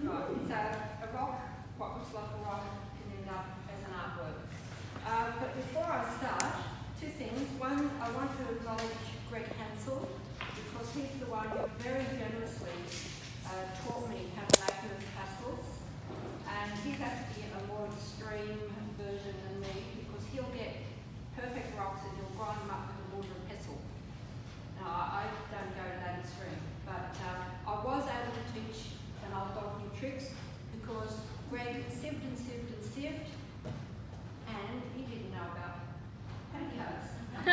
Right, so a rock, what looks like a rock, can end up as an artwork. But before I start, two things. One, I want to acknowledge Greg Hansell, because he's the one who very generously taught me how to make those pastels. And he's actually a more extreme version than me, because he'll get perfect rocks and he'll grind them up with a mortar and pestle. Now, I don't go to that extreme, but I was able to teach an old dog new tricks, because Greg sieved and sieved and sieved, and he didn't know about pantyhose.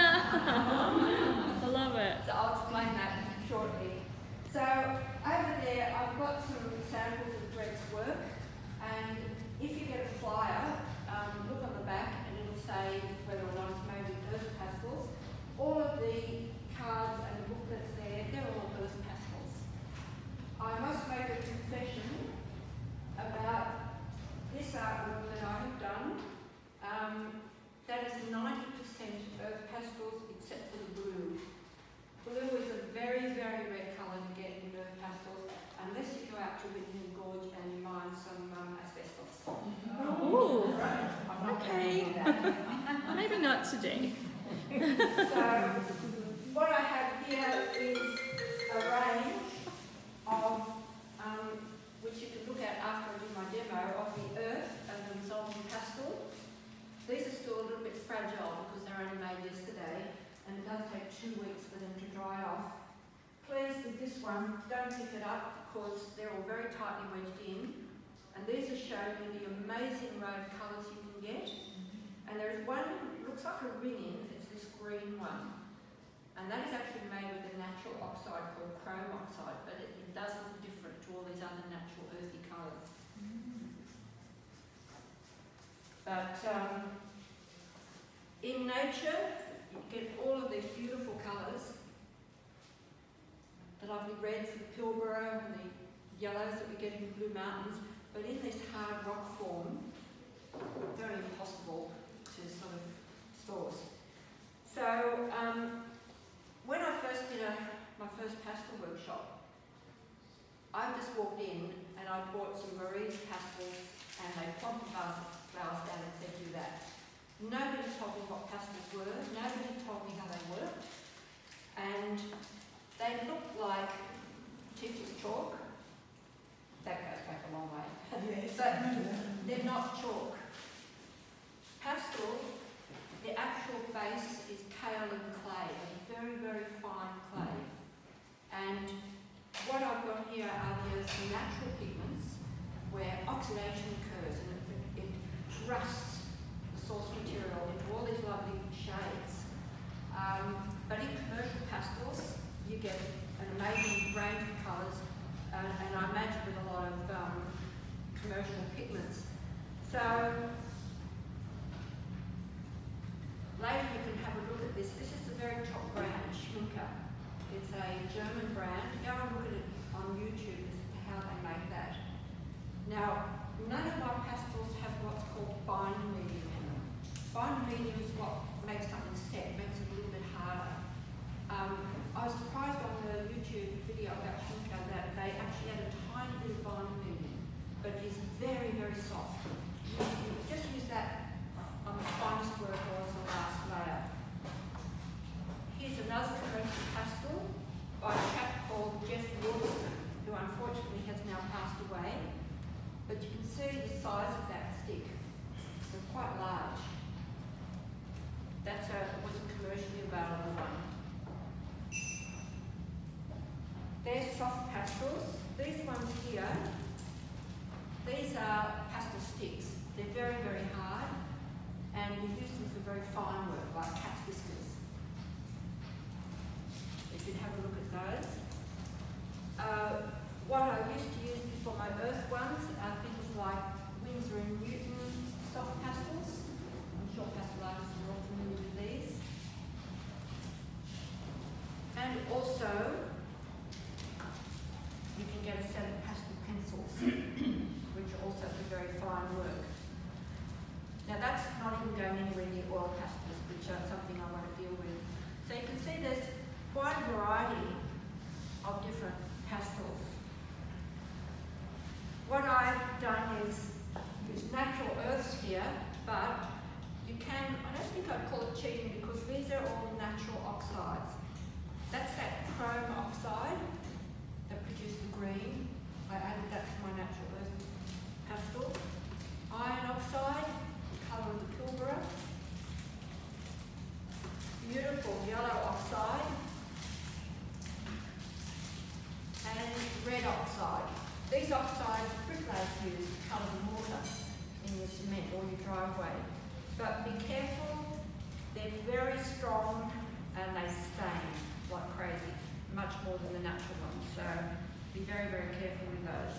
I love it. So I'll explain that shortly. So over there, I've got some samples of Greg's work, and if you get a flyer, look on the back and it'll say whether or not it's made with earth pastels. All of the cards and the booklets there, they're all earth pastels. I must make a confession about this artwork that I have done. That is 90% earth pastels except for the blue. Blue is a very, very rare colour to get in earth pastels, unless you go out to Wheatley Gorge and you mine some asbestos. Ooh, okay. Maybe not today. So, what I have here is a range of, which you can look at after I do my demo, of the earth and the resulting pastel. These are still a little bit fragile because they're only made yesterday, and it does take 2 weeks for them to dry off. Please, with this one, don't pick it up because they're all very tightly wedged in. And these are showing you the amazing array of colours you can get. And there's one, looks like a ring, it's this green one. And that is actually made with a natural oxide called chrome oxide, but it does look different to all these other natural earthy colours. But in nature, you get all of these beautiful colours. The lovely reds of Pilbara and the yellows that we get in the Blue Mountains, but in this hard rock form, very impossible to sort of source. So when I first did my first pastel workshop, I just walked in and I bought some Marie's pastels and they plumped the vase of flowers down and said, do that. Nobody told me what pastels were, nobody told me how they worked, and they looked like teacher's chalk. That goes back a long way. Yes. But they're not chalk. Pastel, the actual base is kaolin clay, a very, very fine clay. And what I've got here are some natural pigments where oxidation occurs and it rusts the source material into all these lovely shades. But in commercial pastels, you get an amazing range of colours, and I imagine with a lot of commercial pigments. So later you can have a look at this. This is the very top brand, Schminker. It's a German brand. Go and look at it on YouTube as to how they make that. Now, none of my pastels have what's called bind medium in them. Bind medium is what makes something set, makes it a little bit harder. I was surprised on the YouTube video about Schminker that they actually had a tiny bit of bind medium, but it is very, very soft. You just use that on the finest work or as the last layer. Here's another commercial pastel by a chap called Jeff Woods, who unfortunately has now passed away. But you can see the size of that stick. They're quite large. That was a commercially available one. They're soft pastels. These ones here, these are pastel sticks. They're very, very hard, and we use them for very fine work, like cat's whiskers. You can have a look at those. What I used to use before my earth ones are things like Winsor & Newton soft pastels. I'm sure pastel artists are all familiar with these. And also, you can get a set of pastel pencils, which are also for very fine work. Now that's not even going anywhere near oil pastels, which are something I want to deal with. So you can see there's quite a variety of different pastels. What here, but you can, I don't think I'd call it cheating because these are all natural oxides. That's that chrome oxide that produced the green. I added that to my natural earth pastel. Iron oxide, the colour of the Pilbara. Beautiful yellow oxide. And red oxide. These oxides, bricklayers use to colour the mortar in your cement or your driveway. But be careful, they're very strong and they stain like crazy, much more than the natural ones. So be very, very careful with those.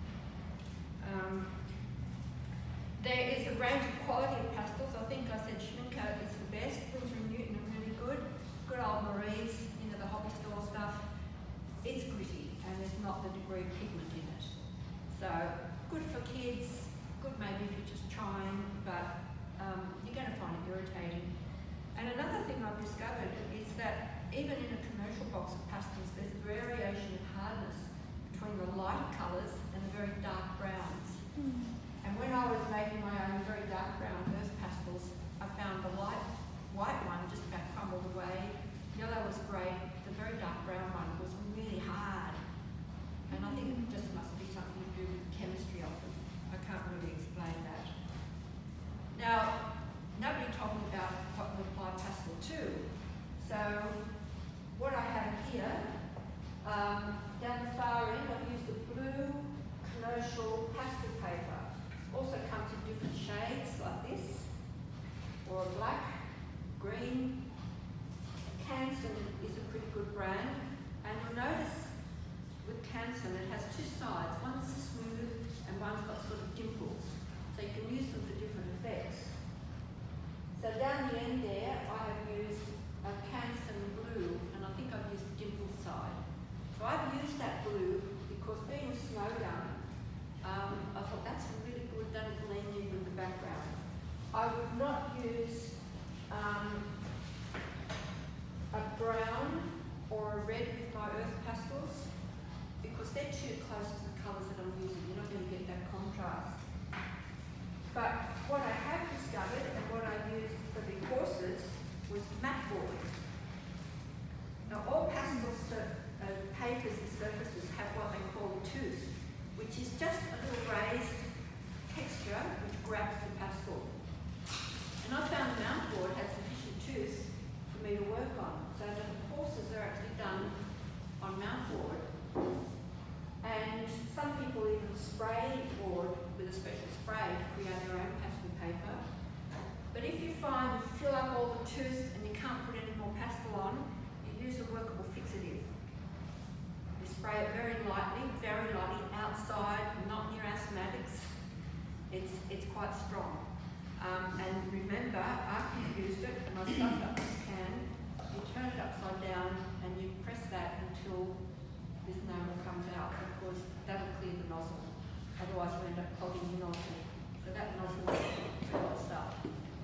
There is a range of quality of pastels. I think I said Schminke is the best. Windsor & Newton are really good. Good old Marie's, the hobby store stuff. It's gritty and there's not the degree of pigment in it. So good for kids, good maybe if you're just trying, but you're going to find it irritating. And another thing I've discovered is that even in a commercial box of pastels, there's a variation of hardness between the light colours and the very dark browns. And when I was making my own very dark brown earth pastels, I found the light white one just about crumbled away. Yellow was great. The very dark brown one was really hard. And I think it just must be something to do with the chemistry of them. I can't really explain that. Now, nobody told me about what to apply pastel to. So, what I have here, down the far end, I've used the blue commercial pastel paper. Also comes in different shades like this, or black, green. Canson is a pretty good brand, and you'll notice with Canson it has two sides. One's smooth and one's got sort of dimples, so you can use them for different effects. So down the end there, I have used a Canson blue, and I think I've used the dimple side. So I've used that blue because being snowdone, I thought that's really good, that'll blend in with the background. I would not use a brown or a red with my earth pastels because they're too close to the colours that I'm using. You're not going to get that contrast. But what I have discovered and what I used for the courses was matte board. Now all pastel papers and surfaces have what they call a tooth, which is just a little raised texture which grabs the pastel. And I found the mount board had sufficient tooth for me to work on. So the courses are actually done on mount board. And some people even spray board with a special spray to create their own pastel paper. But if you find you fill up all the tooth and you can't put any more pastel on, you use a workable fixative. You spray it very lightly outside, not near asthmatics. It's quite strong. And remember, after you've used it, and I stuffed up this can, you turn it upside down and you press that until this enamel comes out, because that'll clear the nozzle. Otherwise you end up clogging the nozzle. So that nozzle is a lot of stuff.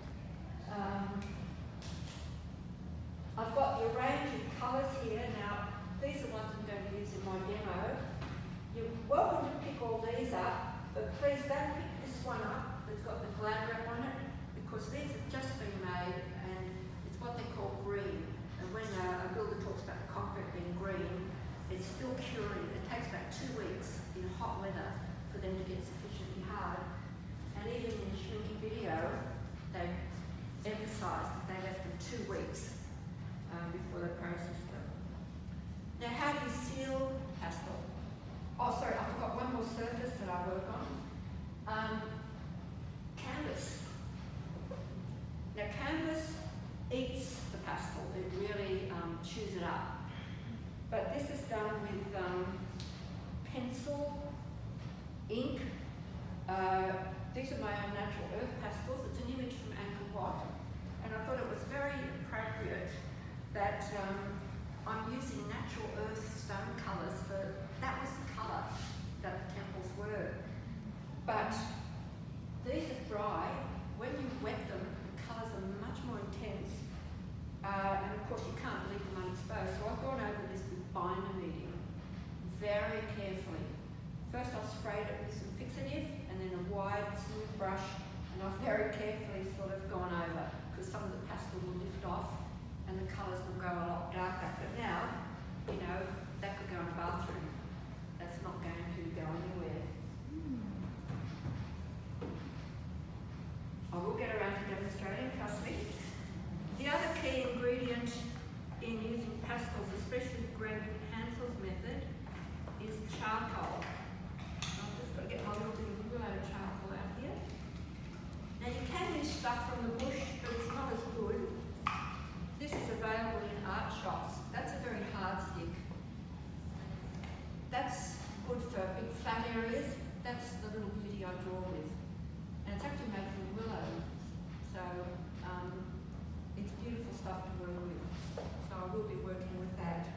I've got the range of colours here. Now, these are ones I'm going to use in my demo. You're welcome to pick all these up, but please don't pick this one up that's got the glad wrap on it, because these have just been made and it's what they call green. And when a builder talks about the concrete being green, it's still curing. It takes about 2 weeks in hot weather for them to get sufficiently hard. And even in the Schminke video, they emphasised that they left them 2 weeks before they processed them. Now, how do you seal pastel? Oh, sorry, I forgot one more surface that I work on. Canvas. Now, canvas eats the pastel. It really chews it up. But this is done with pencil, ink. These are my own natural earth pastels. It's an image from Angkor Wat. And I thought it was very appropriate that I'm using natural earth stone colours for, that was the colour that the temples were. But these are dry. When you wet them, the colours are much more intense. And of course you can't leave them unexposed. So I've gone over this with binder medium very carefully. First I sprayed it with some fixative and then a wide smooth brush, and And I've very carefully sort of gone over, because some of the pastel will lift off and the colours will go a lot darker. But now, you know, that could go in the bathroom. That's not going to go anywhere. I will get around to demonstrating, trust me. The other key ingredient in using pastels, especially Greg Hansell's method, is charcoal. I've just got to get my little bit of charcoal out here. Now you can use stuff from the bush, but it's not as good. This is available in art shops. That's a very hard stick. That's good for big flat areas. That's the little beauty I draw with. And it's actually made from willow. So it's beautiful stuff to work with. So I will be working with that.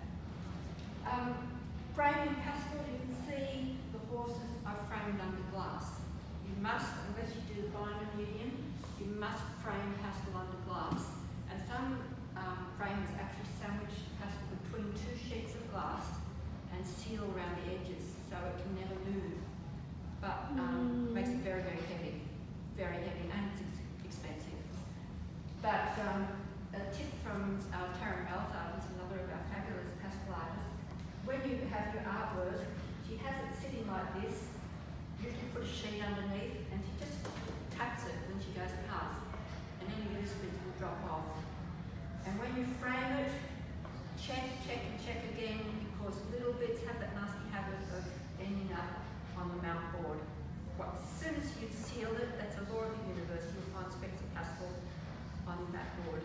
Framing pastel, you can see the horses are framed under glass. You must, unless you do the binder medium, you must frame pastel under glass. And some framers actually sandwich pastel between two sheets of glass and seal around the edges so it can never move. But makes it very, very heavy. Very heavy, and it's expensive. But a tip from Taryn Balthard, who's another of our fabulous pastel artists, when you have your artwork, she has it sitting like this. You can put a sheet underneath, and she just taps it when she goes past, and any loose bits will drop off. And when you frame it, check and check again, because little bits have that nasty habit of ending up on the mount board. As soon as you've sealed it, that's a law of the universe, you'll find specks of pastel on that board.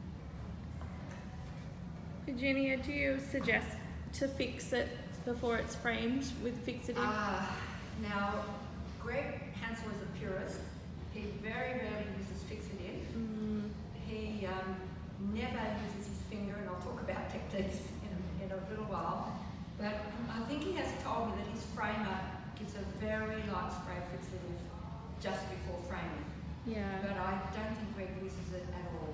Virginia, do you suggest to fix it before it's framed with fixative? Now, Greg Hansell is a purist. He very rarely uses fixative. He never uses his finger, and I'll talk about techniques in a little while. But I think he has told me that his framer gives a very light spray fixative just before framing. Yeah. But I don't think Greg uses it at all.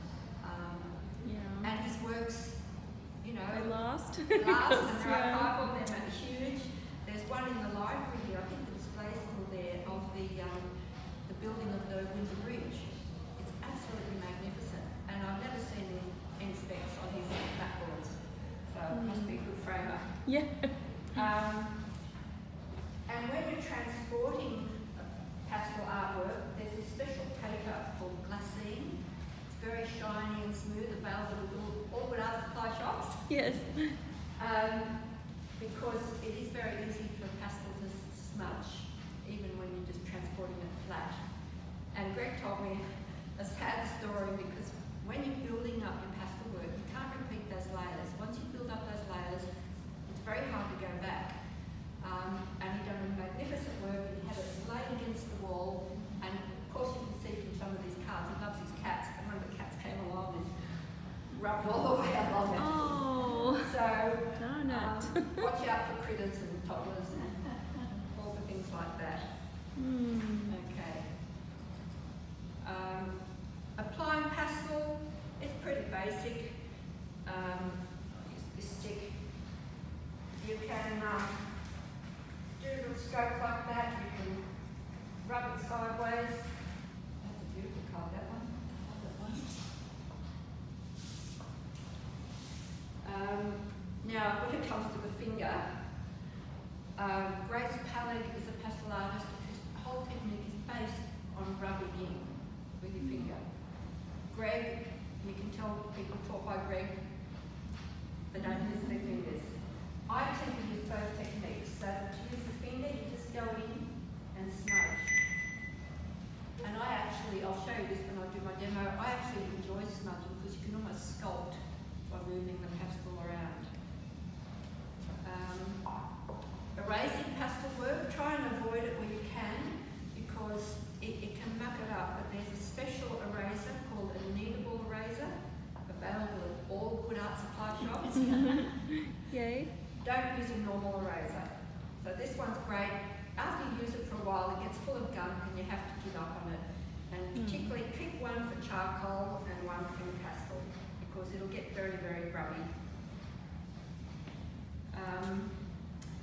And his works, you know, they last. and there are 5 of them that are huge. There's one in the library here, I think the display is still there, of the building of the Windsor Bridge. It's absolutely magnificent, and I've never seen any specs on his backboards, so it must be a good framer. Yeah. And when you're transporting pastel artwork, there's a special paper called glassine. It's very shiny and smooth, available at all good art supply shops. Yes. Because it is very easy for pastel to smudge, even when you're just transporting it flat. And Greg told me a sad story, because when you're building up your pastel work, you can't repeat those layers. Once you build up those layers, it's very hard to go back. And he done a magnificent work, and he had it laid against the wall, and of course you can see from some of these cards, he loves his cats, and one of the cats came along and rubbed all the way along it. Oh, so darn it. watch out for critters and toddlers and all the things like that. Okay. Applying pastel, it's pretty basic. Use this stick. You can do little strokes like that. You can rub it sideways. That's a beautiful card, that one. Now, when it comes to the finger, Grace Pallig is a pastel artist whose whole technique is based on rubbing in with your finger. Greg, you can tell people taught by Greg, they don't use their fingers. I tend to use both techniques. So to use the finger, you just go in and smudge. And I actually, I'll show you this when I do my demo, I actually enjoy smudging because you can almost sculpt by moving the pastel around. Erasing pastel work, try and avoid it where you can, because it can muck it up. But there's a special eraser called a kneadable eraser, available at all good art supply shops. Yay. Don't use a normal eraser. So this one's great. After you use it for a while, it gets full of gunk and you have to give up on it. And particularly pick one for charcoal and one for pastel, because it'll get very, very grubby.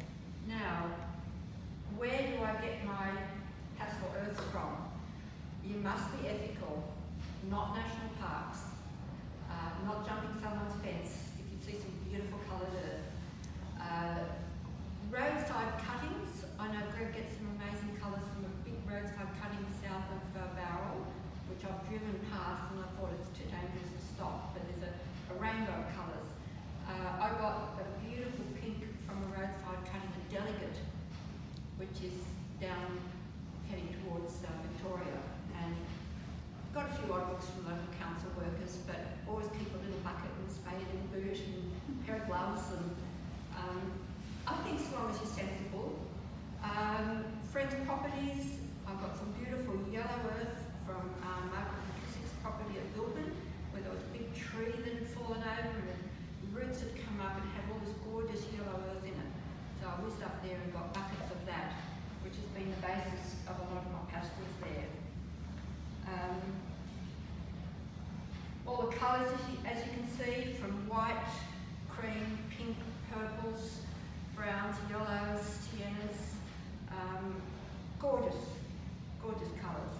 Now, where do I get my pastel earth from? not national parks, not jumping someone's fence if you see some beautiful coloured earth. Roadside cuttings. I know Greg gets some amazing colours from a big roadside cutting south of Barrel, which I've driven past and I thought it's too dangerous to stop, but there's a rainbow of colours. I got a beautiful pink from a roadside cutting, a delegate, which is down heading towards Victoria, and got a few odd looks from local council workers, but always keep a little bucket and spade and boot and a pair of gloves, and I think as long as you're sensible. Friends' properties, I've got some beautiful yellow earth from Margaret McKissick's property at Bilbin, where there was a big tree that had fallen over and the roots had come up and had all this gorgeous yellow earth in it. So I whizzed up there and got buckets of that, which has been the basis of a lot of my pastels there. All the colours, as you can see, from white, cream, pink, purples, browns, yellows, siennas, gorgeous, gorgeous colours.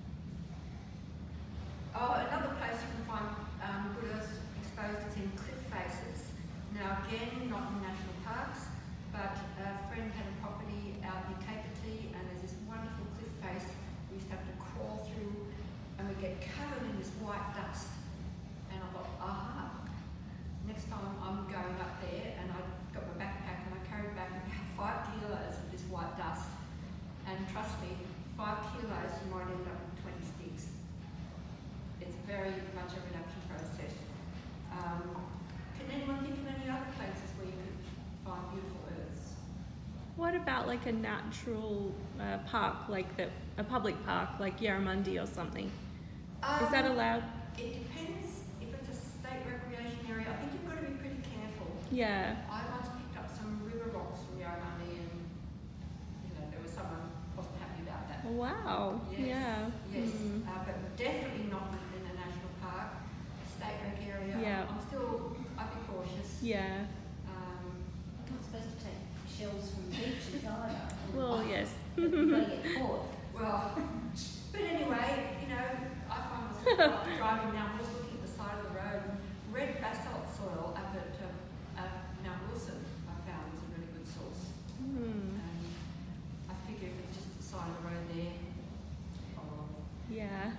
Oh, another place you can find good earth exposed is in cliff faces. Now again, not in national parks, but a friend had a property out near Capertee, and there's this wonderful cliff face we used to have to crawl through, and we get covered in this white dust. And I thought, aha, next time I'm going up there, and I got my backpack and I carried back about 5 kilos of this white dust. And trust me, 5 kilos you might end up with 20 sticks. It's very much a reduction process. Can anyone think of any other places where you could find beautiful earths? What about like a natural park, like a public park, like Yarramundi or something? Is that allowed? It depends. If it's a state recreation area, I think you've got to be pretty careful. Yeah. I once picked up some river rocks from Yarramundi, and there was someone who wasn't happy about that. Wow. Yes, Yeah. yes, but definitely not in a national park, a state rec area. Yeah. I'd be cautious. Yeah. I'm not supposed to take shells from beaches either. Well, yes. You're going to get caught. Well, but anyway, I find myself driving now, just looking at the side of the road, red basalt soil up at Mount Wilson, I found was a really good source. And I figure if it's just the side of the road there, Yeah.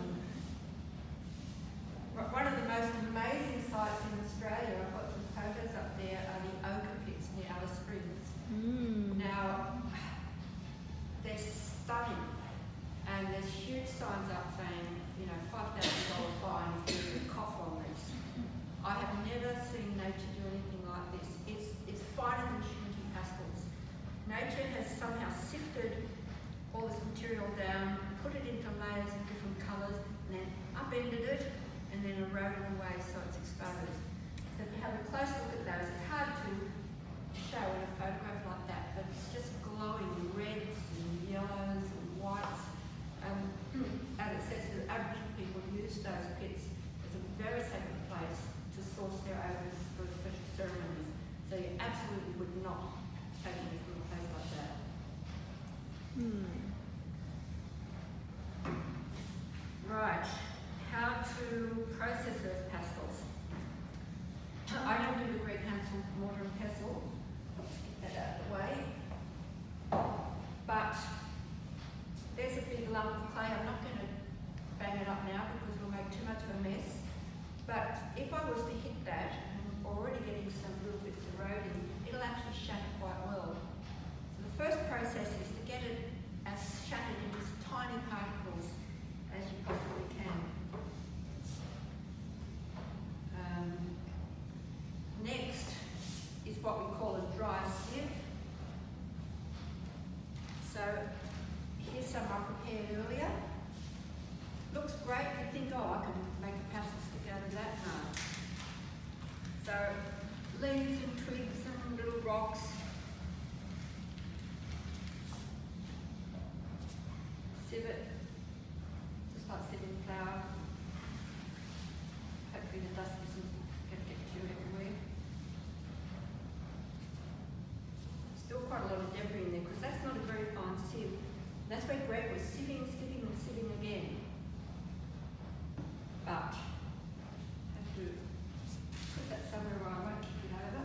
one of the most amazing sites in Australia, I've got some photos up there, are the ochre pits near Alice Springs. Now, they're stunning, and there's huge signs up saying, $5,000 fine if you cough on this. I have never seen nature do anything like this. It's finer than shrinking pastels. Nature has somehow sifted all this material down, put it into layers of different colours, and then upended it, and then eroded away so it's exposed. So if you have a close look at those, it's hard to show in a photograph like that, but it's just glowing reds and yellows and whites. And it says that Aboriginal people use those pits as a very sacred place to source their odours for special ceremonies. So you absolutely would not take it from a place like that. Right, how to process earth pastels. I don't do the Greg Hansell mortar and pestle. I'll just get that out of the way. But there's a big lump of clay. I'm not going to bang it up now because it'll make too much of a mess. But if I was to hit that, and I'm already getting some little bits eroding, it'll actually shatter quite well. So the first process is to get it as shattered into tiny particles as you possibly can. Next is what we call a dry sieve. So here's some I prepared earlier. Looks great. You think, oh, I can make a pastel stick out of that. No. So leaves and twigs and little rocks. Sieve it, just like sieving flour. Hopefully the dust isn't going to get too everywhere. Still quite a lot of debris in there because that's not a very fine sieve. That's where Greg was sieving and sieving again. but I have to put that somewhere where I won't kick it over.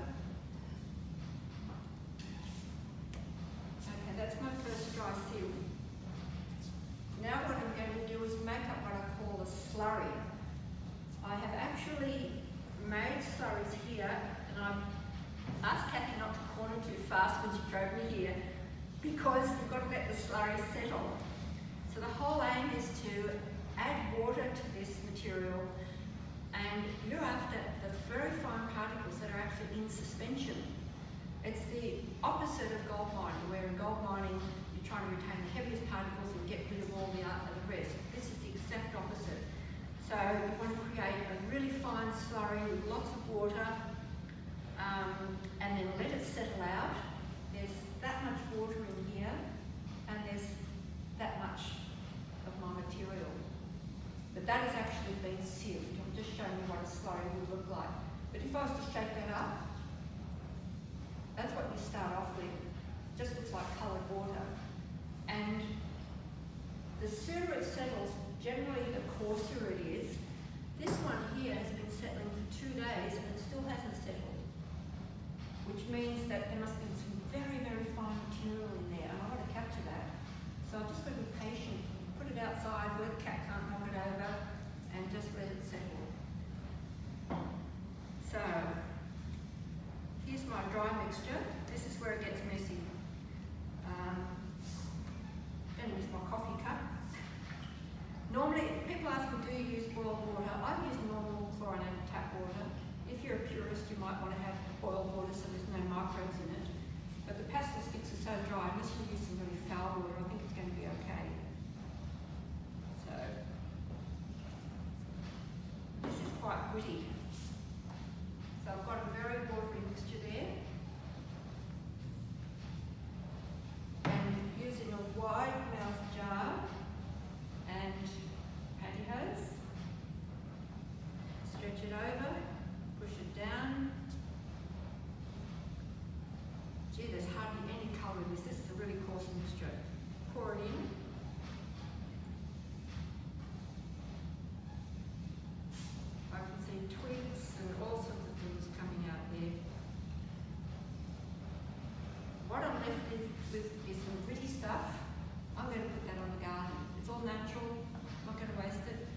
Okay, that's my first dry seal. Now what I'm going to do is make up what I call a slurry. I have actually made slurries here, and I've asked Kathy not to corner too fast when she drove me here, because you've got to let the slurry settle. So the whole aim is to add water to this material, and you're after the very fine particles that are actually in suspension. It's the opposite of gold mining, where in gold mining you're trying to retain the heaviest particles and get rid of all the rest. This is the exact opposite. So you want to create a really fine slurry with lots of water, and then let it settle out. There's that much water in here, and there's that much of my material. But that has actually been sieved. I'm just showing you what a slurry would look like. But if I was to shake that up, that's what you start off with. It just looks like coloured water. And the sooner it settles, generally the coarser it is. This one here has been settling for 2 days and it still hasn't settled, which means that there must be some very, very fine material in there, and I want to capture that. So I've just got to be patient, put it outside where the cat can't knock it over, and just let it settle. So here's my dry mixture. This is where it gets messy. Going to use my coffee cup. Normally, people ask me, do you use boiled water? I use normal chlorinated tap water. If you're a purist, you might want to have boiled water so there's no microbes in it. But the pastel sticks are so dry, unless you use some really foul water, I think it's going to be okay. So, this is quite gritty. So I've got a very watery mixture there. And using a wide mouth jar and pantyhose, stretch it over, push it down. Gee, there's hardly any colour in this. This is a really coarse mixture. Pour it in. I can see twigs and all sorts of things coming out there. What I'm left with is some gritty stuff. I'm going to put that on the garden. It's all natural. I'm not going to waste it.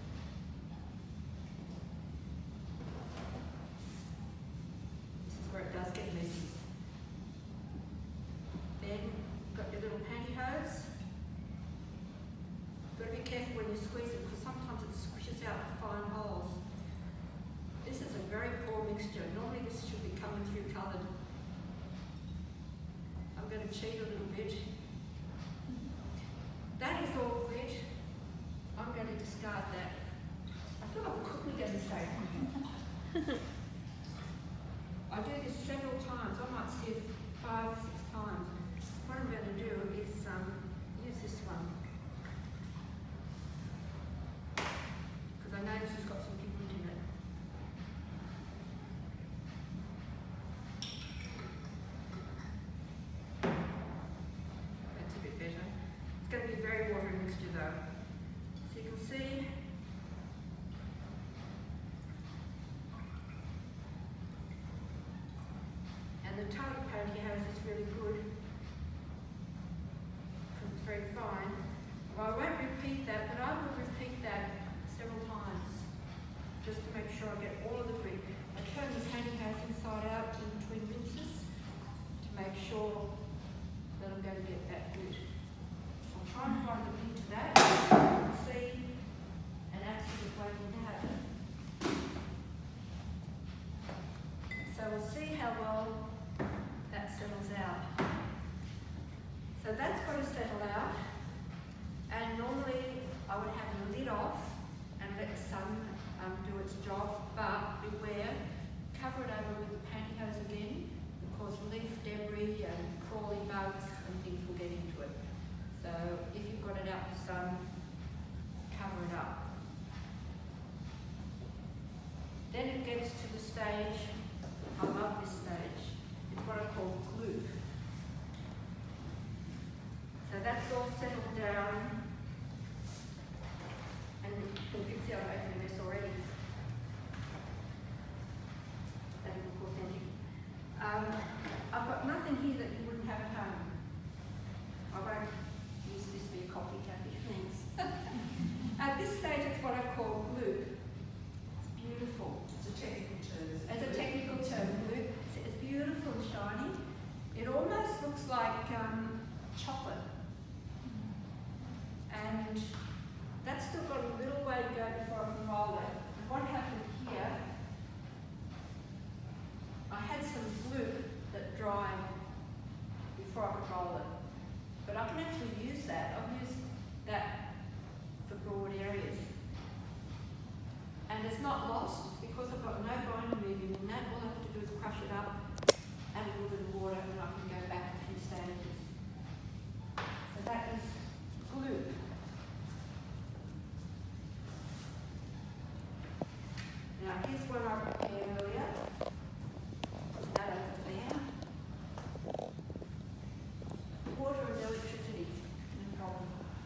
This is where it does get messy. Then you've got your little pantyhose. You've got to be careful when you squeeze it, because sometimes it squishes out fine holes. This is a very poor mixture. Normally this should be coming through coloured. I'm going to cheat a little bit. That is all grit. I'm going to discard that. I feel like a cookie going to say. I do this several times. I might sieve 5, 6 times. What I'm going to do is use this one. Because I know this has got some pigment in it. That's a bit better. It's going to be a very watery mixture though. So you can see and the tiny pantyhose is really good because it's very fine. Well, I won't repeat that, but I will repeat that several times just to make sure I get all of the grit. I turn the pantyhose inside out in between rinses to make sure that I'm going to get that grit. I'll try and find the link to that, see, and actually working out. So we'll see how well that settles out. So that's got to settle out, and normally I would have the lid off and let the sun do its job, but beware, cover it over with the pantyhose again, because leaf debris and crawly bugs and things will get into it. So if you've got it out in the sun, cover it up. Then it gets to the stage, I love this stage, it's what I call glue. So that's all settled down, and you can see I'm making this already. nothing here that you wouldn't have at home. I won't use this for your coffee, Kathy, thanks. At this stage, it's what I call gloop. It's beautiful. It's a technical term. As a technical term, gloop. It's beautiful and shiny. It almost looks like chocolate. And that's still got a little way to go before I can roll it. And what happened here, I had some gloop that dried before I could roll it. But I can actually use that. I've used that for broad areas. And it's not lost because I've got no binder medium in that. All I have to do is crush it up, add a little bit of water, and I can go back a few stages. So that is gloop. Now here's one I prepared earlier. Put that over there. Water and electricity, no problem.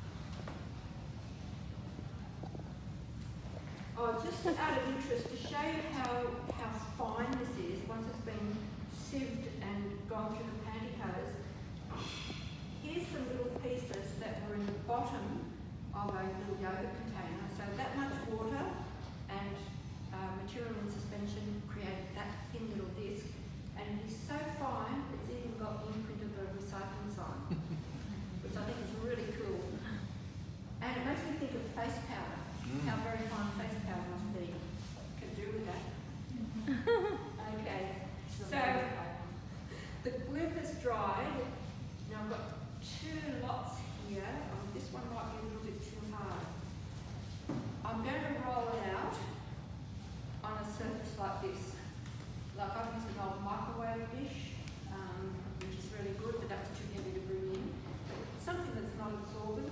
Oh, just out of interest, to show you how fine this is, once it's been sieved and gone through the pantyhose, here's some little pieces that were in the bottom of a little yogurt container. So that much water and material in suspension created that thin little disc, and it is so fine it's even got the imprint of a recycling sign, which I think is really cool. And it makes me think of face powder, how very fine face powder must be. Can do with that. Okay, so the gloop has dried. Now I've got two lots here. This one might be a little bit too hard. I'm going to roll it out on a surface like this. Like I've used an old microwave dish, which is really good, but that's too heavy to bring in. Something that's not absorbent.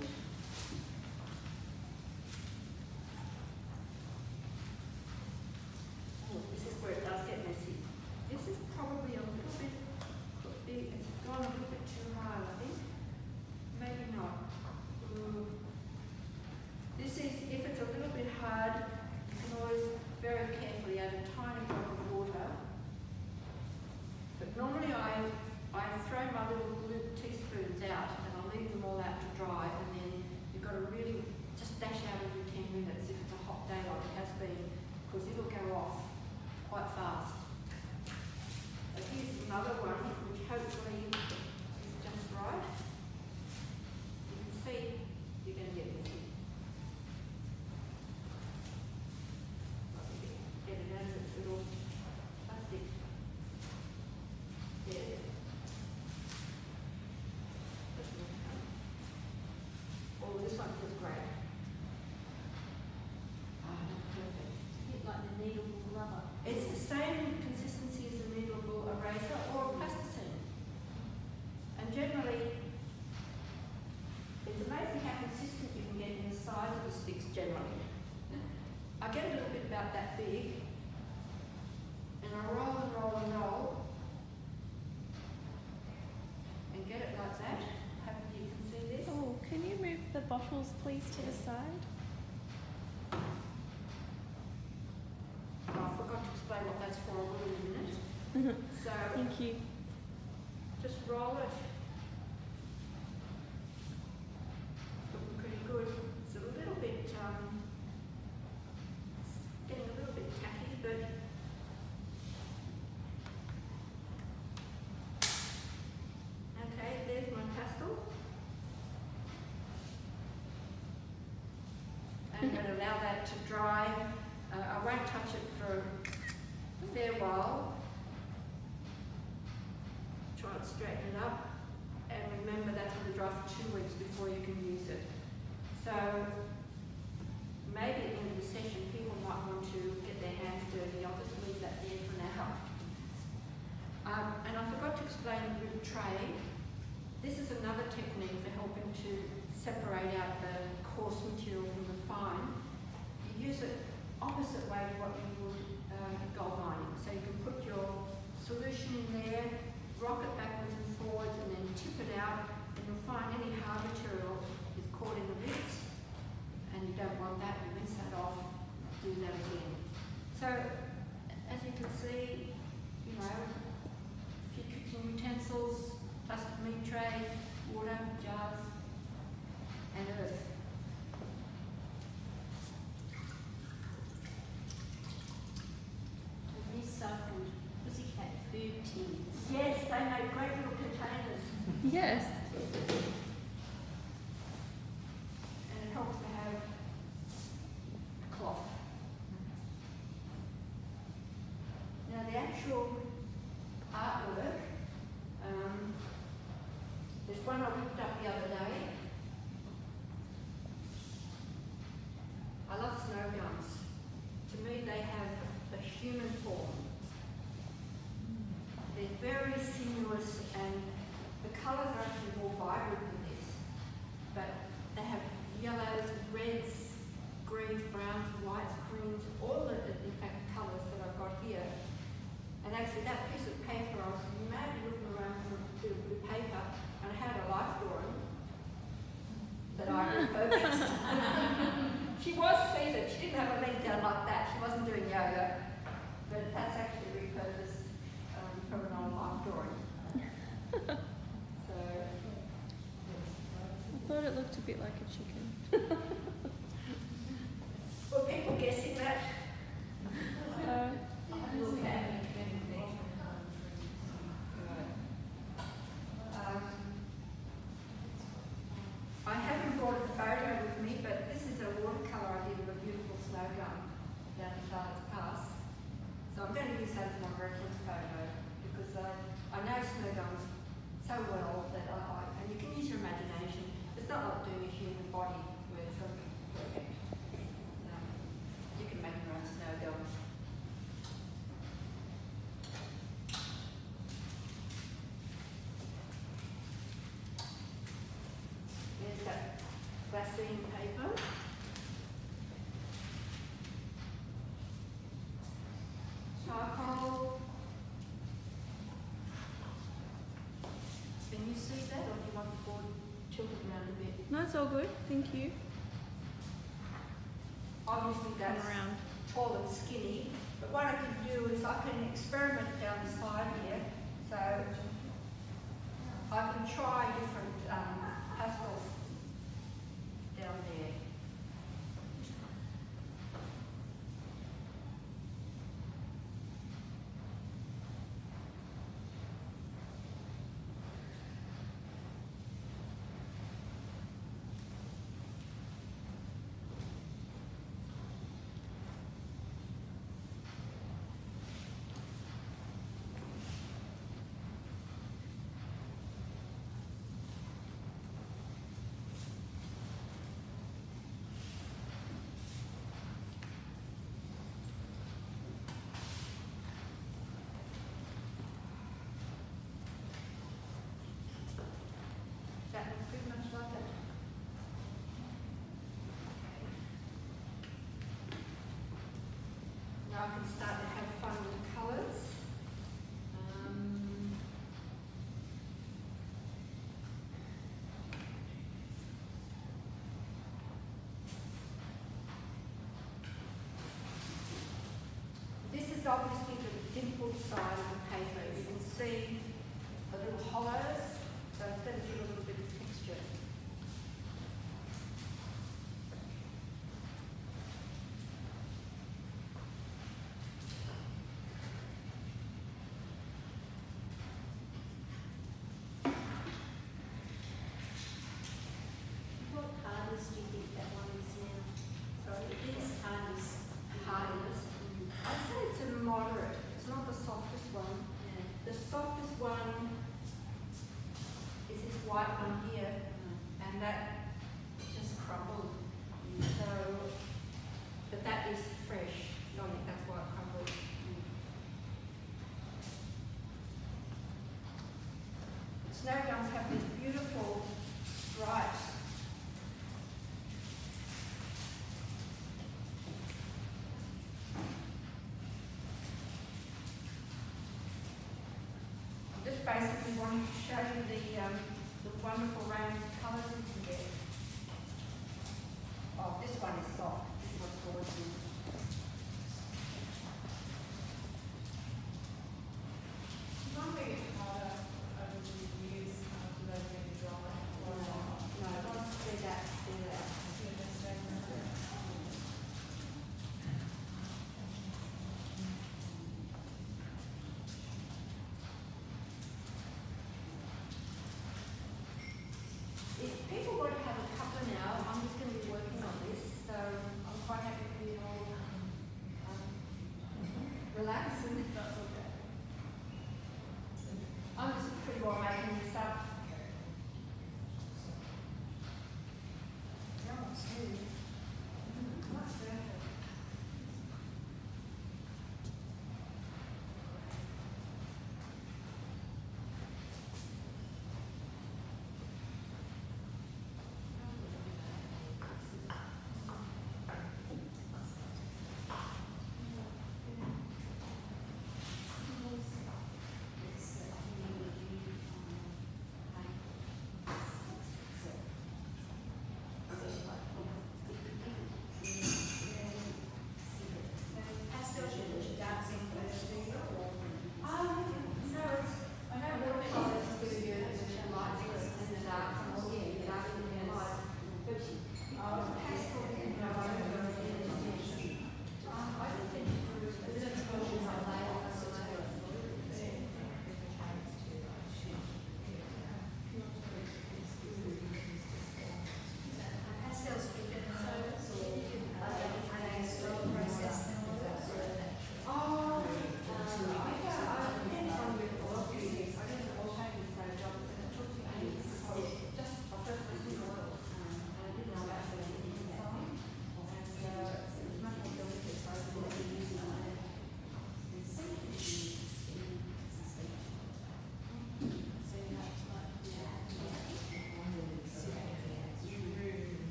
Oh, this is where it does get messy. This is probably a little bit, it's gone a little bit too hard, I think. Maybe not. This is, if it's a little bit hard, you can always very carefully add a tiny drop of water. But normally I throw my little gloop teaspoons out and I leave them all out to dry, and then you've got to really just dash out every 10 minutes if it's a hot day like it has been, because it'll go off quite fast. But here's another one which hopefully is just right. You can see you're going to get messy. Get it out of its little plastic. There. Oh, this one feels great. Ah, that's perfect. It's a bit like the needle rubber. It's the same consistency as a needleable eraser or a plasticine. And generally, it's amazing how consistent you can get in the size of the sticks generally. I get a little bit about that big, and I roll and roll and roll, and get it like that. Hopefully you can see this. Oh, can you move the bottles please to the side? Oh, I forgot to explain what that's for. I will in a minute. So Thank you. just roll it. Looking pretty good. It's a little bit, it's getting a little bit tacky, but okay, there's my pastel. I'm going to allow that to dry. I won't touch it for a fair while. Try and straighten it up. And remember that's going to dry for 2 weeks before you can use it. So maybe at the end of the session people might want to get their hands dirty. I'll just leave that there for now. And I forgot to explain the root tray. This is another technique for helping to separate out the coarse material from the fine. You use it opposite way to what you would gold mining. So you can put your solution in there, rock it backwards and forwards, and then tip it out, and you'll find any hard material is caught in the bits, and you don't want that. You rinse that off, do that again. So as you can see, you know, a few kitchen utensils, Yes. And it helps to have cloth. Now the actual artwork, there's one I looked up the other day. I love snow gums. To me they have a human form. They're very sinuous and the colours are actually more vibrant than this. But they have yellows, reds, greens, browns, whites, creams, all the, in fact, colours that I've got here. And actually that piece of paper, I was madly looking around for a bit of blue paper and I had a life drawing that I repurposed. She was seated, she didn't have her leg down like that, she wasn't doing yoga. But that's actually repurposed from an old life drawing. So, I thought it looked a bit like a chicken. were people guessing that? Look at it. I haven't brought a photo with me, but this is a watercolour I did of a beautiful snow gum down at Charlotte's Pass. So I'm going to use that as my reference photo because I know snow gums so well that and you can use your imagination. It's not like doing a human body where it's going to be perfect. No, you can make your own snow gums. There's that glassine paper. Charcoal. Can you see that, or do you want the board tilted around a bit? No, it's all good. Thank you. Obviously Come that's around. tall and skinny, but what I can do is I can experiment down the side here. So I can try different pastels down there. That looks pretty much like it. Now I can start to have fun with colours. This is obviously the dimpled side of the paper. You can see the little hollows, so it's going to give a little bit of texture. What hardness do you think that one is now? Sorry, it is Hardness. hardness. I'd say it's a moderate. It's not the softest one. Yeah. The softest one is this white one here, and that just crumbled. So, but that is fresh. So I think that's why it crumbled. Snow gums have these beautiful stripes. Just basically wanting to show you the wonderful range of colours you can get. Oh, this one is soft. This one's gorgeous. Normally it's harder over the years after they've been dry. No, don't say that, say that.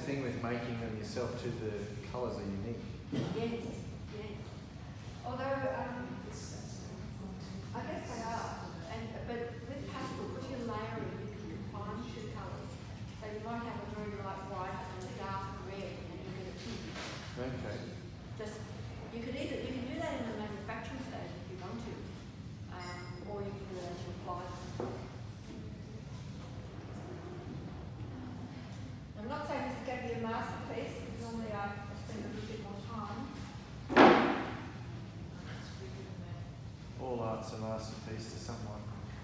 thing with making them yourself too. The colours are unique. Yes, yes. Although, I guess they are. But with pastel, because you're layering, you can combine two colours. So you might have a very light white and a dark red, and then you get a pink. Okay. You can do that in the manufacturing stage if you want to, or you can do that to apply. I'm not saying this is going to be a masterpiece, because normally I spend a little bit more time. All art's a masterpiece to someone.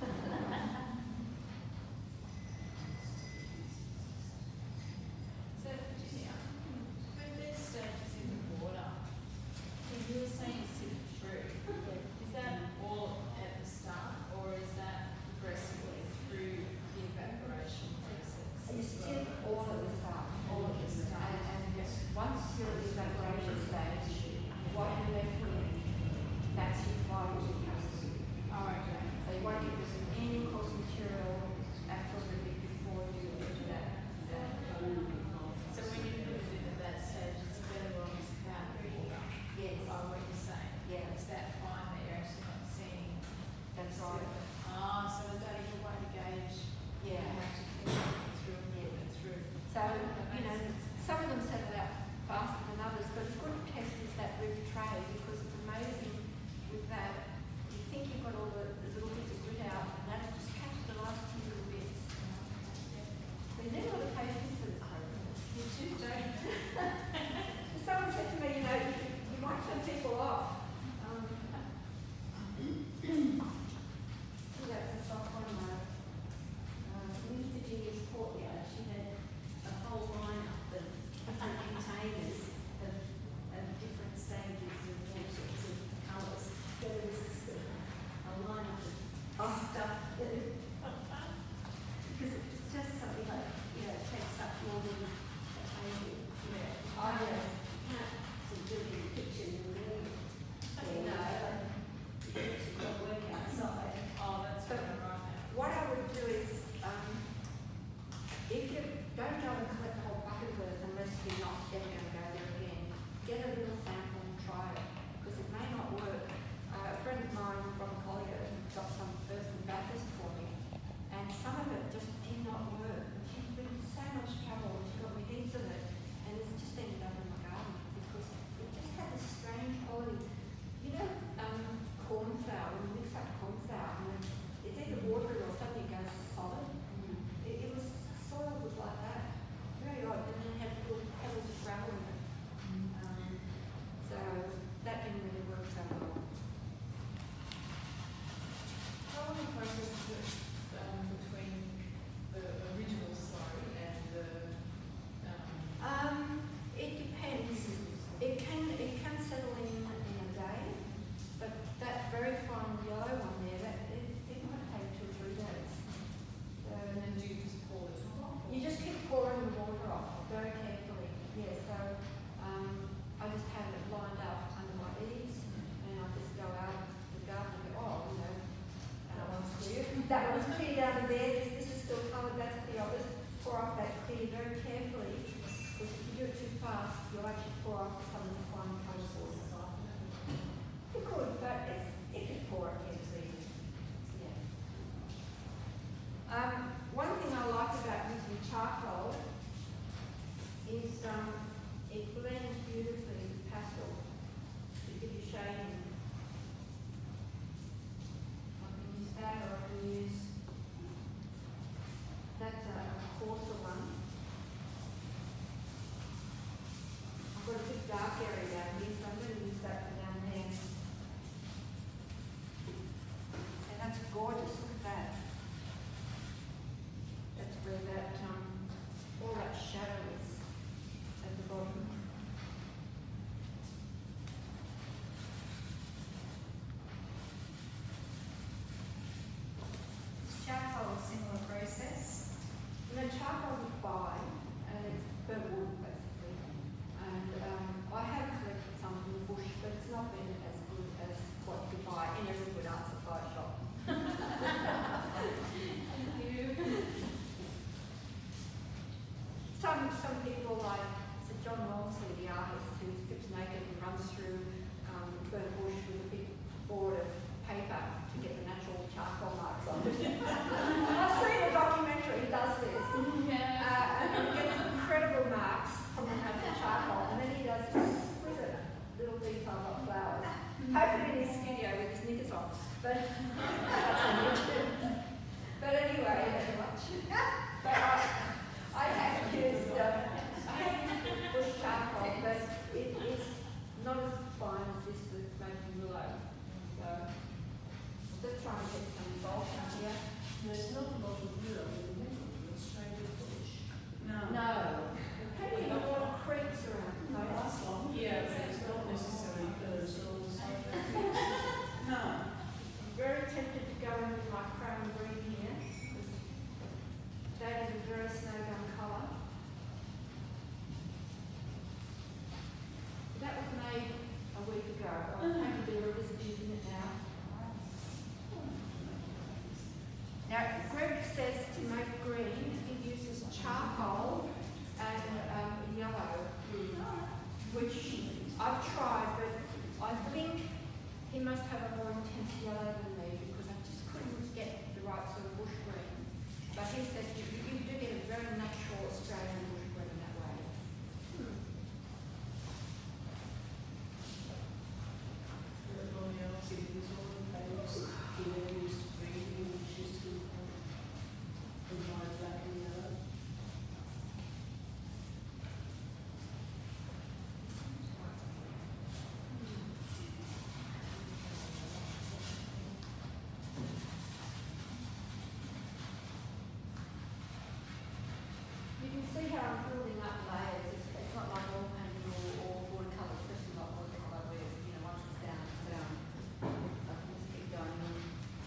So, Virginia, when there's stages in the water, you were saying sip through. Is that all at the start, or is that progressively through the evaporation process? You still all at the start. All at the start. And once you're at the evaporation stage, what you're left with, that's your final pastel. Oh, okay. So you won't get any coarse material absolutely before you get to that. So when you put it in at that stage, it's better off as powdered water. Yes. By what you're saying. Yeah. It's that fine that you're actually not seeing. That's right. So is that a good way to gauge? Yeah. You have to keep it through and put it through. So, some of them settle out faster than others, but a good test is that with tray, because it's amazing with that. You think you've got all the little bits of grit out, and that just catches the last few little bits. So you need a lot of patience for this program. You too, don't you? Someone said to me, you might turn people off. So that's a soft one. In Virginia's courtyard, she had a whole lineup of containers of different stages of all sorts of colours. So there was a lineup of stuff that, because it was just something like, it takes up more than a table. Oh, yes. To do in the kitchen and the room. You've got to work outside. Oh, that's But right now. what I would do is, if you don't go and collect the whole bucket worth unless you're not ever going to go there again, get a little sample and try it, because it may not work. A friend of mine from Collier got some earth and Bathurst for me, and some of it just did not work. She's been in so much trouble, and she got me heaps of it, and it's just ended up in my garden because it just had this strange quality. Corn flour, when you mix up corn flour, and it's either watery or suddenly goes solid. It was, soil was like that. Very odd. And then it had little pebbles of gravel in it. So that didn't really work so well. How long the process is it between the original slurry and the It depends. It can settle in a day, but that very fine yellow one there, it might take 2 or 3 days. and then do you just pour it off? You just keep pouring the water off very carefully. Yeah, so I just have it lined up under my eaves, and I just go out the garden and go, That one's clear. that one's clear down to there, this is still coloured, that's clear. I'll just pour off that clear very carefully, because if you do it too fast, you'll actually pour off some of the fine colour sources. You could, but if you pour it carefully, yeah. One thing I like about using charcoal is it blends beautifully with pastel to give you shading. I can use that, or I can use, that's a coarser one. I've got a big dark area down here, so I'm going to use that for down there. And that's gorgeous, look at that. That's where that, all that shadow is at the bottom. Is charcoal a similar process? And then charcoal is fine, and it's burnt wood basically. And I have collected some from the bush, but it's not been as good as what you buy in every good art supply shop. But anyway, but I have used bush charcoal, but it is not as fine as this that's making willow. So just trying to get some bulk out here. There's not a lot of willow in the middle of Australian bush. No. Depending on what creeks around the place. Yeah, but it's not necessarily pastels. No. I'm very tempted to go in with my crown green here. That is a very snowgum colour. That was made a week ago. I'm happy to revisit using it now. Now, Greg says to make green, he uses charcoal and yellow, which I've tried, but I think he must have a more intense yellow than me because I just couldn't get the right sort of bush green. But he says you do get a very natural Australian bush green that way. Everybody else in this one, they used to green, which used to combine black and yellow. You can see how I'm building up layers. It's not like oil painting or watercolour, especially like watercolour where, once it's down, it's down. I can just keep going on.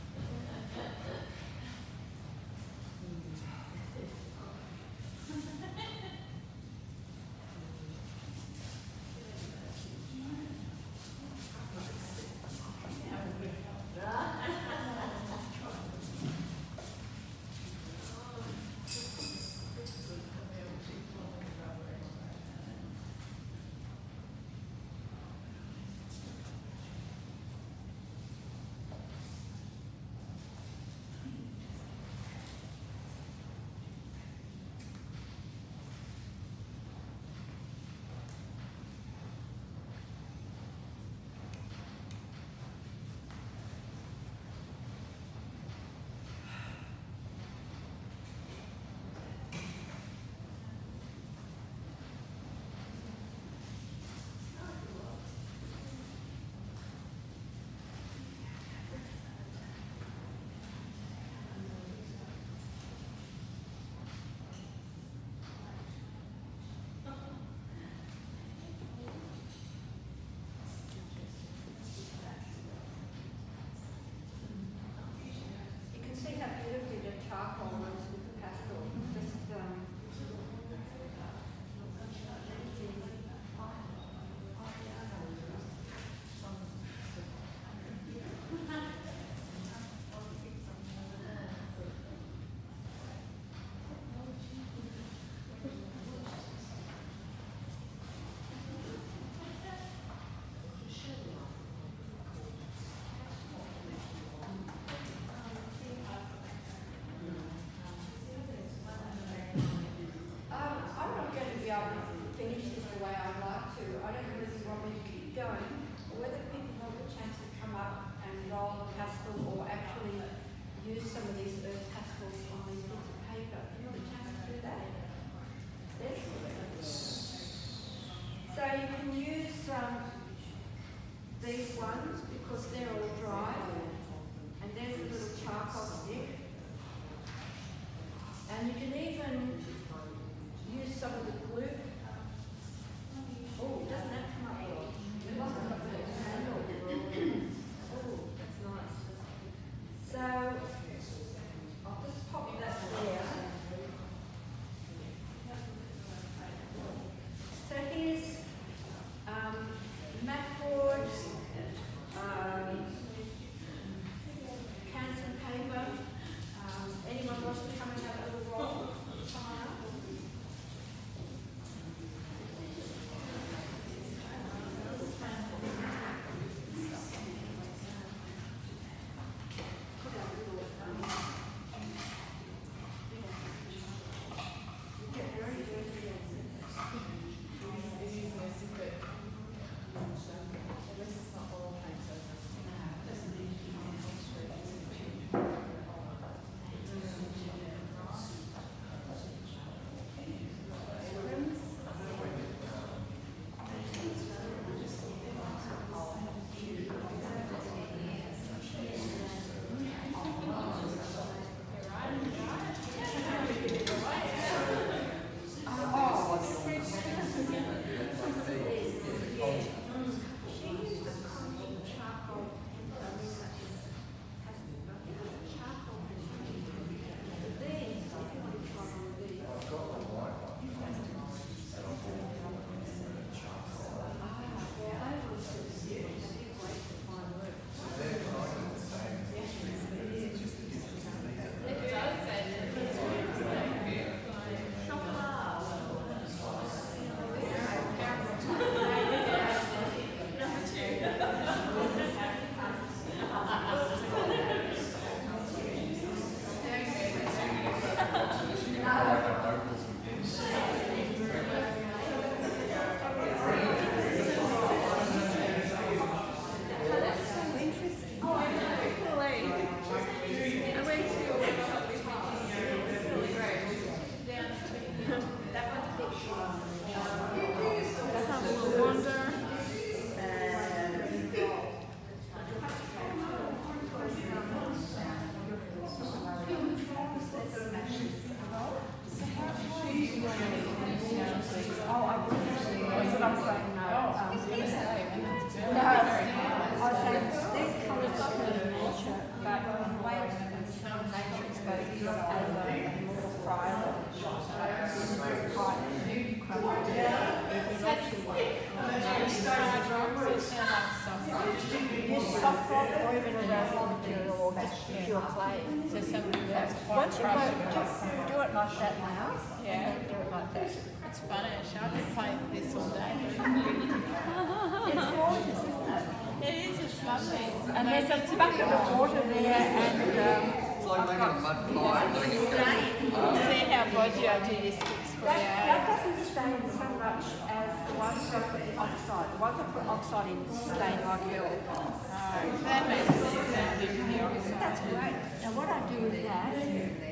You can see how beautifully the charcoal works with the pastel. Just I'm not going to be able to finish this the way I'd like to. I don't really want me to keep going. Whether people have a chance to come up and roll the pastel or actually use some of these earth pastels on these bits of paper. Do you have a chance to do that? Yes? So you can use these ones because they're all dry. And there's a little charcoal stick. And you can even use some of the glue. Oh, doesn't that come up well? Oh, that's nice. So, I'll just pop that there. So here's mat board, cans and paper. Anyone wants to come and have a little roll? Come on up. sort of matches. Oh, I wouldn't. That's what I'm saying. No. No. I was saying these colours are really nature, but in a way it's nature exposed to as a more private. Soft rock or even a round material or just pure clay. So something that's quite Once you go, just do it like that now. Yeah. And do it like that. It's funny. I could play this all day. It's gorgeous, isn't it? It is. It's lovely. And there's a bucket of water there and It's like making a mud pie and doing it. See how bodgy I do this sticks for that you. doesn't stain so much as the ones that put the oxide. The ones that put oxide in stain like hell. That makes sense. The oxide. That's great. Now what I do with that is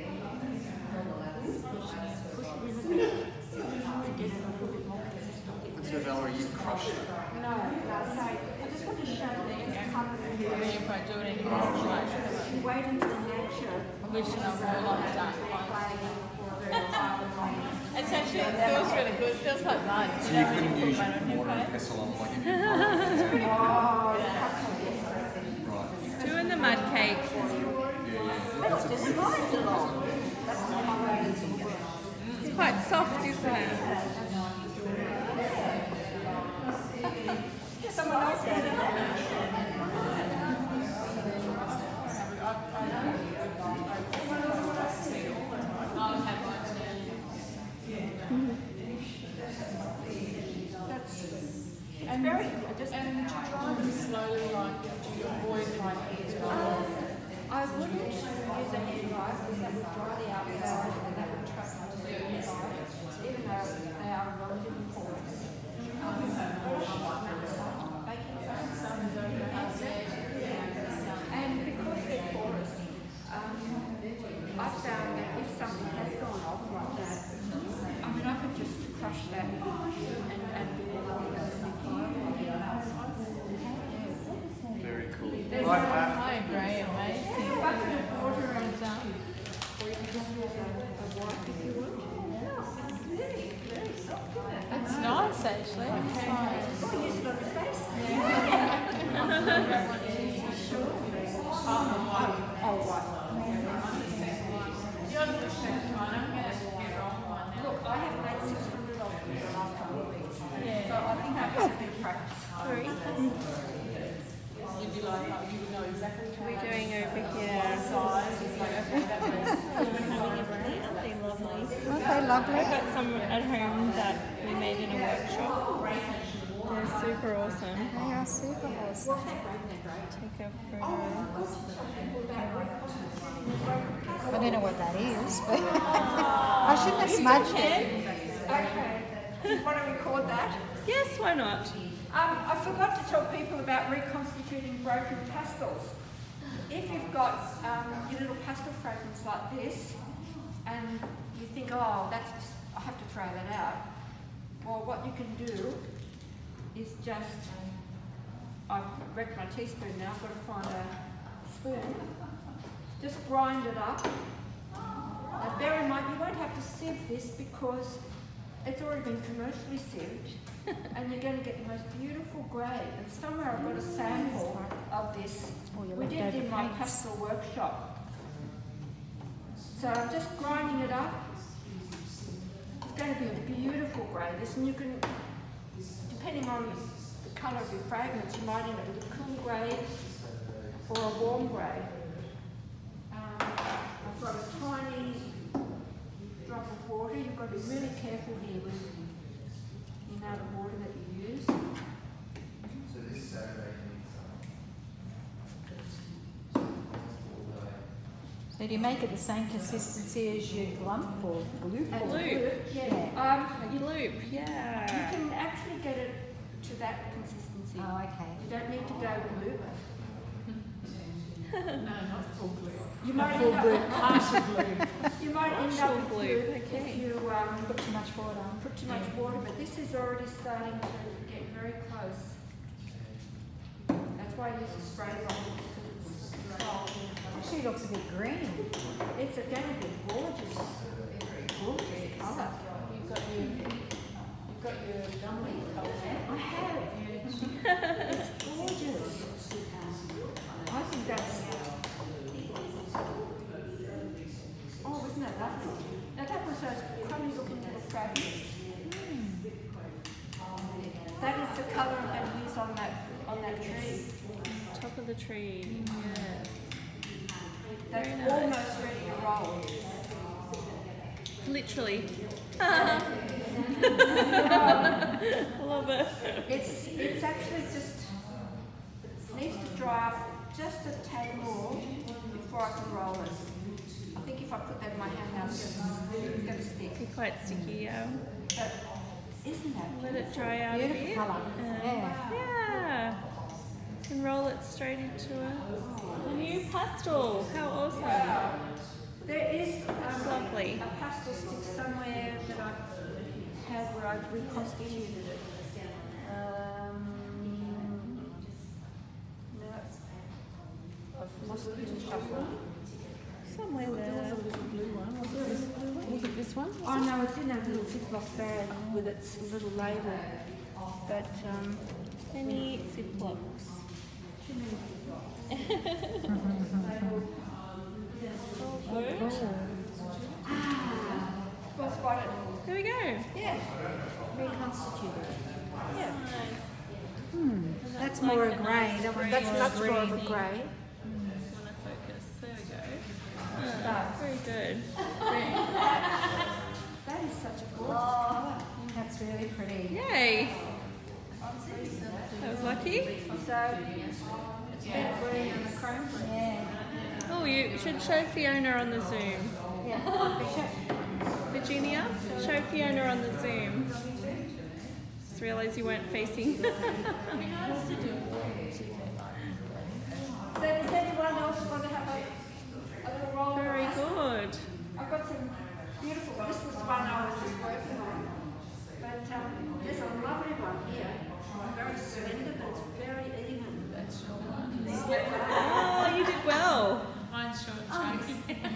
push it in a bit to get it a little bit more consistent. So Valerie, you crushed it. No, so I just want to show that it's covered in I mean, if I do it in you wait until nature. I wish I were like that. It's actually, it feels really good. It feels like mud. So you couldn't use water and pestle on like if you right. Doing the mud cakes. It's just slide along. That's not my way to work. It's quite soft, isn't it? Someone else said it. And very just And try them slowly, like, do you avoid like hands drying? I wouldn't use a hand dryer because that would dry the outside and that would trap onto the inside, even though they are relatively porous. Baking soda, and because they're porous, I've found that if something has gone off like that, I mean I could just crush that and do a lot of Very cool. There's Like a- that. I agree, amazing. bucket of water and or you can just use a wipe if you want. It's very, very soft, isn't it? It's nice actually. It's nice. Oh, use it on your face. Oh, right. You're the first one. I'm going to get wrong one now. Look, I have made 600 of them in the last couple of weeks. Yeah. So I think that was a good practice. Sorry. You'd be like, oh, you would know exactly What are we doing over here? size. It's like, okay, that makes They're lovely. Okay, lovely. I've got some at home that we made in a workshop. They're super awesome. They are super awesome. Take a photo. I don't know what that is, but I shouldn't have smudged it. Okay. Do you want to record that? Yes, why not? I forgot to tell people about reconstituting broken pastels. If you've got your little pastel fragments like this, and you think, oh, that's just, I have to throw that out. Well, what you can do is just, I've wrecked my teaspoon now, I've got to find a spoon. Just grind it up. Now bear in mind, you won't have to sieve this because it's already been commercially sieved. And you're going to get the most beautiful grey. And somewhere I've got a sample of this. We did it in my pastel workshop. So I'm just grinding it up. It's going to be a beautiful grey. This, and you can, depending on the colour of your fragments, you might end up with a cool grey or a warm grey. I've got a tiny drop of water. You've got to be really careful here with the amount of water that you use. So this Saturday So do you make it the same consistency as your glump or gloop? And Gloop. yeah. Gloop, You yeah. can actually get it to that consistency. Oh, okay. You don't need to go gloop. no, not full glue. You might Full end up glue, with partial glue. You might end Partial up with glue, glue okay. if you Put too much water. put too much water, but this is already starting to get very close. That's why I use a spray bottle because it's controlled. actually looks a bit green. It's going to be gorgeous, gorgeous colour. You've got your dumpling colour. I have. It's gorgeous. I think that's. Oh, isn't that lovely? Now that was those crummy looking little fragments. That is the colour I'm going to use on that tree. Top of the tree. Yeah. That's Very nice. almost ready to roll. Literally. Love it. It's actually just needs to dry off just a tad more before I can roll it. I think if I put that in my hand now, it's going to stick. It's quite sticky, yeah. But isn't that Let it dry out a Beautiful bit. colour. Yeah. Yeah. And roll it straight into a new pastel. How awesome. There is Lovely. a pastel stick somewhere that I had where I reconstituted it. No, I've lost it in the shuffle. Somewhere there. Was it this one? Oh no, it's in a little Ziploc bag with its little label. But Any Ziplocs? well spotted. There we go. Yeah. Reconstituted. Yeah. That's more a grey. That one's That's more much more of a greeny. grey. Just want to focus. There we go. Very good. That is such a gorgeous colour. That's really pretty. Yay. That was lucky. So it's been green and the chrome green. Yeah. Oh, you should show Fiona on the Zoom. Virginia, show Fiona on the Zoom. Just realised you weren't facing. So does anyone else want to have a little roll? Very good. I've got some beautiful, this was the one I was just working on. But there's a lovely one here. Very slender, but it's very even. That's your one. Oh, you did well. Mine's short and chunky.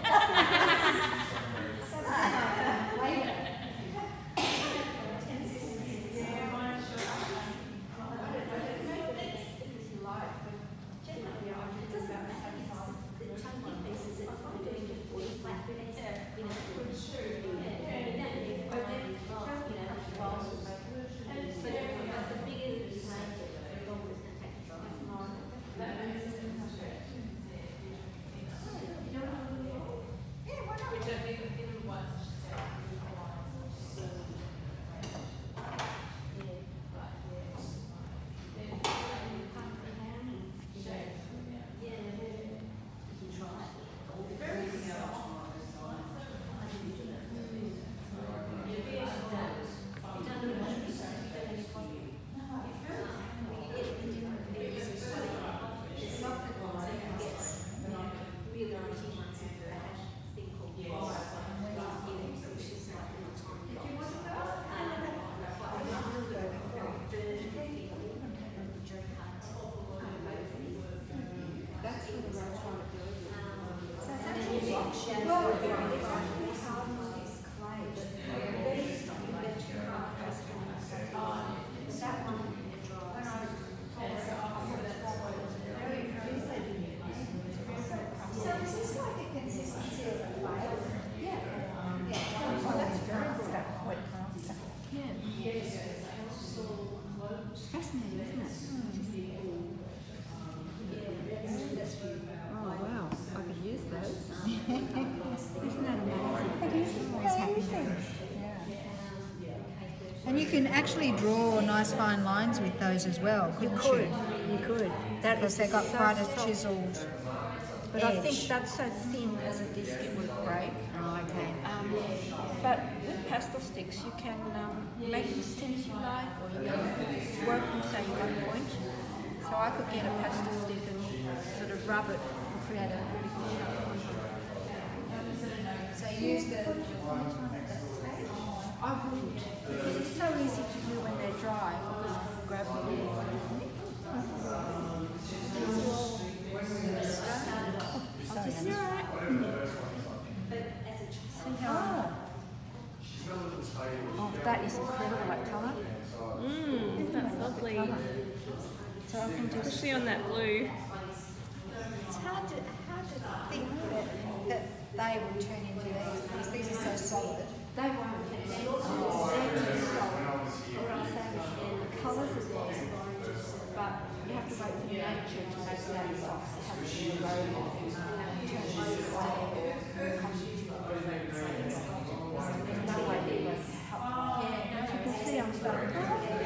And you can actually draw nice fine lines with those as well, couldn't you? You could. That Because is they've got so quite a soft. chiselled But edge. I think that's so thin as a disc it would break. Oh, okay. But with pastel sticks you can make it as thin as you like, or you can work them say you got point. So I could get a pastel stick and sort of rub it and create a really good shape. So use the... I wouldn't, because it's so easy to do when they're dry. If I just grab them. So This You're right. Oh, that is incredible, that colour. That's lovely. So I can just. Especially on that blue. It's hard to think that they would turn into these because these are so solid. They won't. They're too solid. Or else they would the colours as well as oranges. But you have to wait for nature to make that soft. It has to be eroded. There's no way that was helpful. Yeah, you can see I'm starting to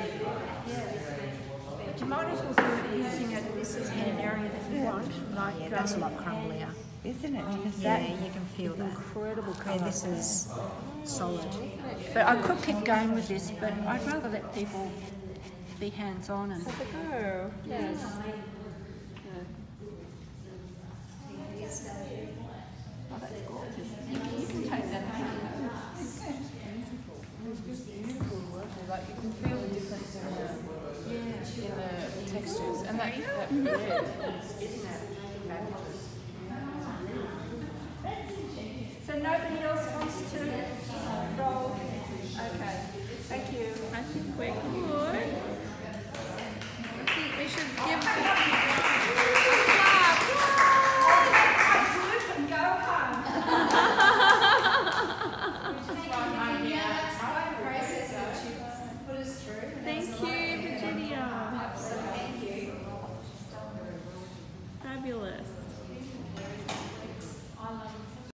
but you might as well do it using it. This is in an area that you want. Like, Yeah, that's a lot crumblier. isn't it? Because Yeah, that you can feel that. incredible Yeah, colour. this is solid. But I could keep going with this, but I'd rather let people be hands-on and. Have a go. Yes. Oh, that's gorgeous. You can take that home. It's just beautiful work. Like you can feel the difference in the textures and that red. Isn't it? So nobody else wants to roll? Okay. Thank you. I think we're good.